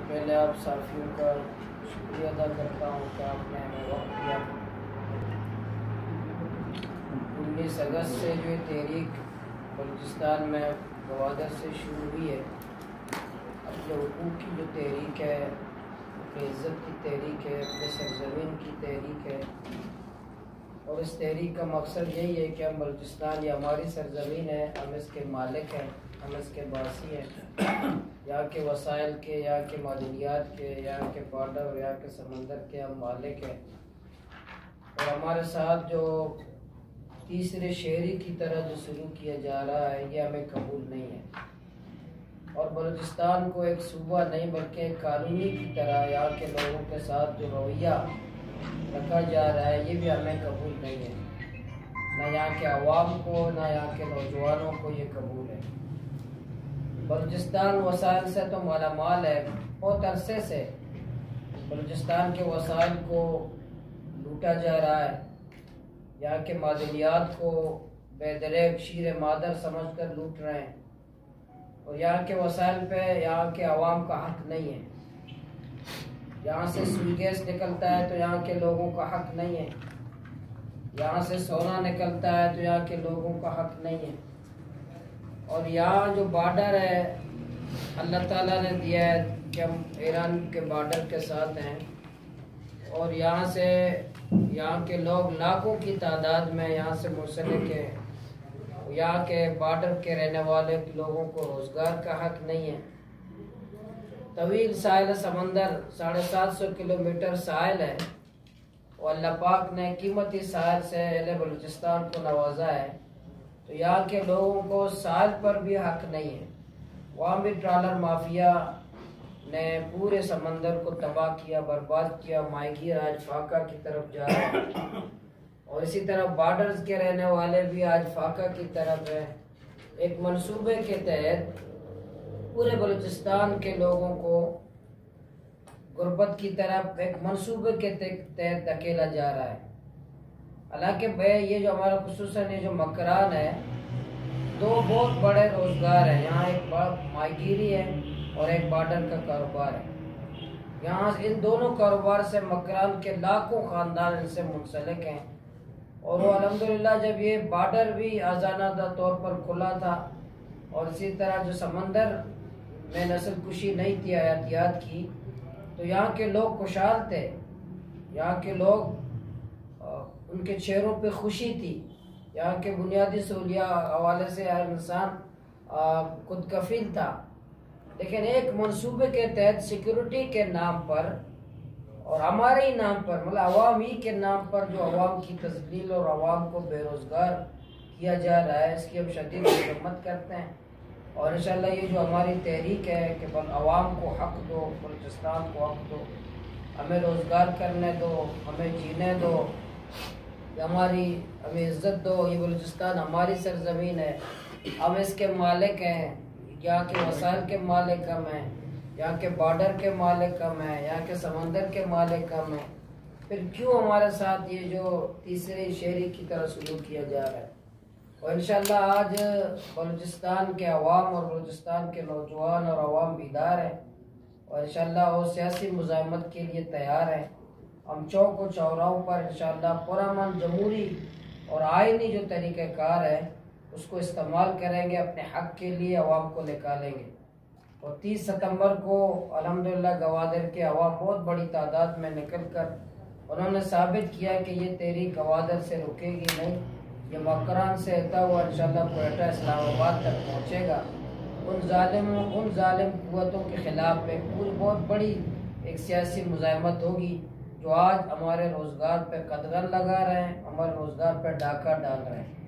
पहले आप साथियों का शुक्रिया अदा करता हूँ कि आपने हमें वक्त दिया। 19 अगस्त से जो तहरीक बलूचिस्तान में गवादर से शुरू हुई है, अपने हुकूक की जो तहरीक है, अपनी इज़्ज़त की तहरीक है, अपने सरज़मीन की तहरीक है। और इस तहरीक का मकसद यही है कि हम बलूचिस्तान, ये हमारी सरज़मीन है, हम इसके मालिक हैं, हम इसके बासी हैं। यहाँ के वसाइल के, यहाँ के मादनियात के, यहाँ के बॉर्डर, यहाँ के समंदर के हम मालिक हैं। और हमारे साथ जो तीसरे शहरी की तरह जो शुरू किया जा रहा है, ये हमें कबूल नहीं है। और बलूचिस्तान को एक सूबा नहीं बल्कि एक कॉलोनी की तरह यहाँ के लोगों के साथ जो रवैया रखा जा रहा है, ये भी हमें कबूल नहीं है। ना यहाँ के अवाम को, ना यहाँ के नौजवानों को ये कबूल है। बलूचिस्तान वसाइल से तो मालामाल है, बहुत अरसे से बलूचिस्तान के वसाइल को लूटा जा रहा है। यहाँ के मादनियात को बेदरेग शीर मादर समझकर लूट रहे हैं। और यहाँ के वसाइल पे यहाँ के अवाम का हक नहीं है। यहाँ से सुई गैस निकलता है तो यहाँ के लोगों का हक नहीं है। यहाँ से सोना निकलता है तो यहाँ के लोगों का हक नहीं है। और यहाँ जो बॉर्डर है, अल्लाह ताला ने दिया है कि हम ईरान के बॉर्डर के साथ हैं। और यहाँ से यहाँ के लोग लाखों की तादाद में यहाँ से मुंसलिक हैं। यहाँ के बॉर्डर के रहने वाले लोगों को रोज़गार का हक नहीं है। तवील साहिल समंदर 750 किलोमीटर साहिल है और अल्लाह पाक ने कीमती साहिल से अहले बलूचिस्तान को नवाजा है। तो यहाँ के लोगों को साहिल पर भी हक नहीं है। वहाँ भी ट्रालर माफिया ने पूरे समंदर को तबाह किया, बर्बाद किया। माहीगीर आज फाका की तरफ जा रहे हैं और इसी तरह बॉर्डर्स के रहने वाले भी आज फाका की तरफ है। एक मंसूबे के तहत पूरे बलूचिस्तान के लोगों को गुर्बत की तरफ एक मंसूबे के तहत धकेला जा रहा है। हालांकि ये जो हमारा खुसूसन ये जो मकरान है, दो बहुत बड़े रोज़गार हैं यहाँ। एक माहीगीरी है और एक बॉर्डर का कारोबार है। यहाँ इन दोनों कारोबार से मकरान के लाखों ख़ानदान इनसे मुंसलिक हैं। और वो अल्हम्दुलिल्लाह जब ये बॉर्डर भी आज़ादाना तौर पर खुला था और इसी तरह जो समंदर में नस्ल कुशी नहीं थी, एहतियात की, तो यहाँ के लोग खुशहाल थे। यहाँ के लोग उनके चेहरों पे खुशी थी। यहाँ के बुनियादी सहूलिया हवाले से हर इंसान खुद कफील था। लेकिन एक मंसूबे के तहत सिक्योरिटी के नाम पर और हमारे ही नाम पर, मतलब अवाम ही के नाम पर, जो अवाम की तस्लील और अवाम को बेरोज़गार किया जा रहा है, इसकी हम शदीद मजम्मत करते हैं। और इंशाअल्लाह ये जो हमारी तहरीक है कि अवाम को हक दो, बलूचिस्तान को हक दो, हमें रोज़गार करने दो, हमें जीने दो, हमारी हमें इज़्ज़त दो, ये बलूचिस्तान हमारी सरज़मीन है, हम इसके मालिक हैं। यहाँ के वसाइल के मालिक हम हैं, यहाँ के बॉर्डर के मालिक हम हैं, यहाँ के समंदर के मालिक हम हैं। फिर क्यों हमारे साथ ये जो तीसरे शहरी की तरह सलूक किया जा रहा है? और इंशाअल्लाह आज बलूचिस्तान के अवाम और बलूचिस्तान के नौजवान और अवाम बेदार हैं और इंशाअल्लाह वो सियासी मुज़ाहमत के लिए तैयार हैं। हम चौक और चौराहों पर इंशाअल्लाह पुरअमन जमहूरी और आइनी जो तरीक़ाकार है उसको इस्तेमाल करेंगे, अपने हक़ के लिए अवाम को निकालेंगे। और 30 सितंबर को अल्हम्दुलिल्लाह गवादर के अवाम बहुत बड़ी तादाद में निकल कर उन्होंने साबित किया कि ये तहरीक गवादर से रुकेगी नहीं, ये मकरान से होता हुआ इंशाअल्लाह कोयटा इस्लामाबाद तक पहुँचेगा। उन जालिम कुव्वतों के ख़िलाफ़ एक पूरी बहुत बड़ी एक सियासी मुज़ाहमत होगी जो आज हमारे रोज़गार पे कदगन लगा रहे हैं, हमारे रोज़गार पे डाका डाल रहे हैं।